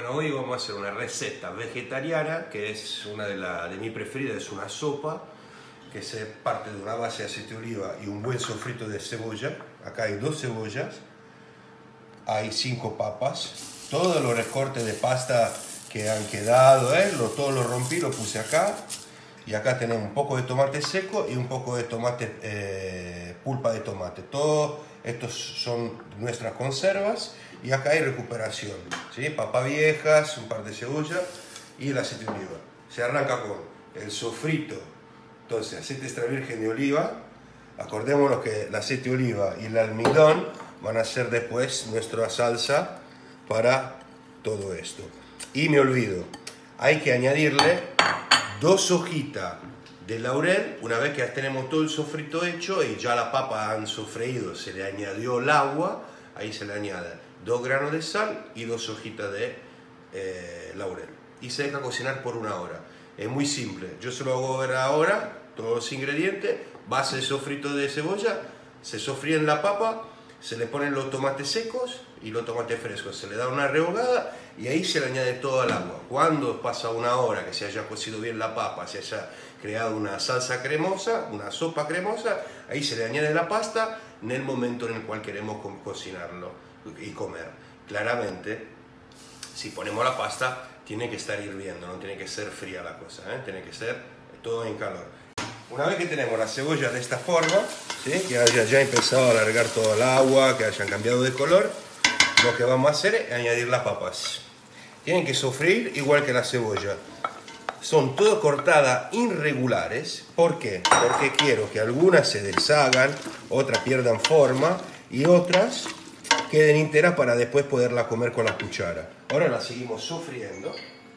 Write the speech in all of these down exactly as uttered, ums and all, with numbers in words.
Bueno, hoy vamos a hacer una receta vegetariana que es una de, la, de mi preferida, es una sopa que se parte de una base de aceite de oliva y un buen sofrito de cebolla. Acá hay dos cebollas, hay cinco papas, todos los recortes de pasta que han quedado, ¿eh? lo, todo lo rompí, lo puse acá. Y acá tenemos un poco de tomate seco y un poco de tomate, eh, pulpa de tomate. Todo estos son nuestras conservas. Y acá hay recuperación, ¿sí? Papas viejas, un par de cebollas y el aceite de oliva. Se arranca con el sofrito, entonces aceite extra virgen de oliva. Acordémonos que el aceite de oliva y el almidón van a ser después nuestra salsa para todo esto. Y me olvido, hay que añadirle dos hojitas de laurel. Una vez que ya tenemos todo el sofrito hecho y ya la papa han sofreído, se le añadió el agua, ahí se le añade dos granos de sal y dos hojitas de eh, laurel. Y se deja cocinar por una hora. Es muy simple, yo se lo hago ver ahora, todos los ingredientes, base de sofrito de cebolla, se sofríen la papa, se le ponen los tomates secos y los tomates frescos, se le da una rehogada y ahí se le añade todo el agua. Cuando pasa una hora que se haya cocido bien la papa, se haya creado una salsa cremosa, una sopa cremosa, ahí se le añade la pasta en el momento en el cual queremos co cocinarlo y comer. Claramente, si ponemos la pasta, tiene que estar hirviendo, no tiene que ser fría la cosa, ¿eh? Tiene que ser todo en calor. Una vez que tenemos la cebolla de esta forma, ¿sí? Que haya ya empezado a alargar todo el agua, que hayan cambiado de color, lo que vamos a hacer es añadir las papas. Tienen que sofreír igual que la cebolla. Son todas cortadas irregulares. ¿Por qué? Porque quiero que algunas se deshagan, otras pierdan forma y otras queden enteras para después poderla comer con la cuchara. Ahora la seguimos sofriendo.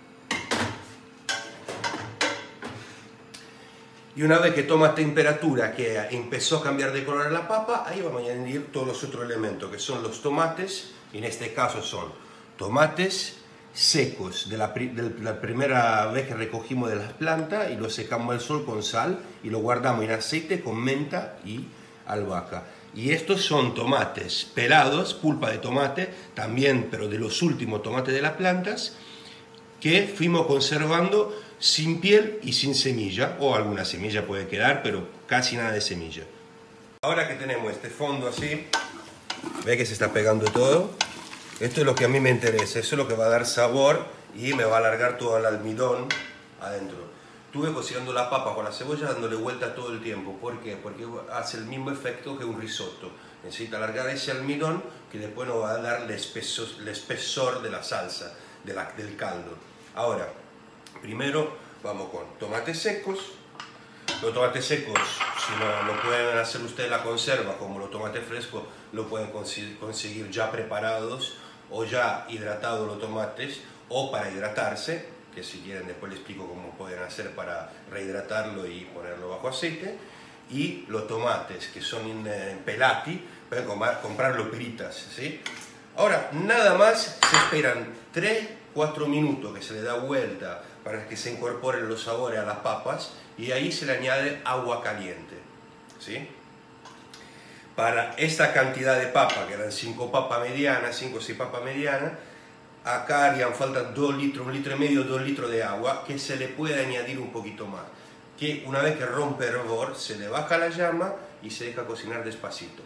Y una vez que toma temperatura, que empezó a cambiar de color la papa, ahí vamos a añadir todos los otros elementos, que son los tomates, y en este caso son tomates secos, de la, de la primera vez que recogimos de las plantas, y los secamos al sol con sal, y lo guardamos en aceite con menta y albahaca. Y estos son tomates pelados, pulpa de tomate, también, pero de los últimos tomates de las plantas, que fuimos conservando sin piel y sin semilla, o alguna semilla puede quedar, pero casi nada de semilla. Ahora que tenemos este fondo así, ve que se está pegando todo, esto es lo que a mí me interesa, eso es lo que va a dar sabor y me va a alargar todo el almidón adentro. Estuve cocinando la papa con la cebolla dándole vuelta todo el tiempo. ¿Por qué? Porque hace el mismo efecto que un risotto. Necesita alargar ese almidón que después nos va a dar el espesor, el espesor de la salsa, de la, del caldo. Ahora, primero vamos con tomates secos. Los tomates secos, si no, no pueden hacer ustedes la conserva como los tomates frescos, lo pueden conseguir ya preparados o ya hidratados los tomates o para hidratarse, que si quieren después les explico cómo pueden hacer para rehidratarlo y ponerlo bajo aceite. Y los tomates que son en, en pelati, pueden comprar, comprar los peritas, ¿sí? Ahora, nada más se esperan tres cuatro minutos que se le da vuelta para que se incorporen los sabores a las papas y ahí se le añade agua caliente, ¿sí? Para esta cantidad de papas, que eran cinco papas medianas, cinco o seis papas medianas, acá harían falta dos litros, un litro y medio, dos litros de agua, que se le puede añadir un poquito más. Que una vez que rompe el hervor, se le baja la llama y se deja cocinar despacito.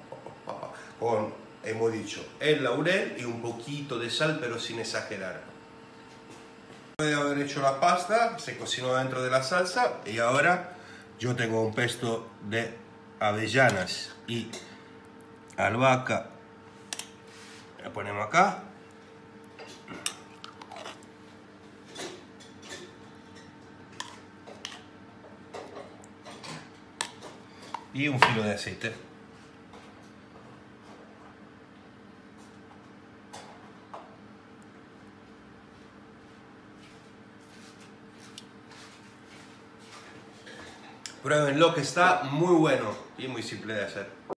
Con, hemos dicho, el laurel y un poquito de sal, pero sin exagerar. Después de haber hecho la pasta, se cocinó dentro de la salsa y ahora yo tengo un pesto de avellanas y albahaca. La ponemos acá. Y un filo de aceite. Pruébenlo, que está muy bueno y muy simple de hacer.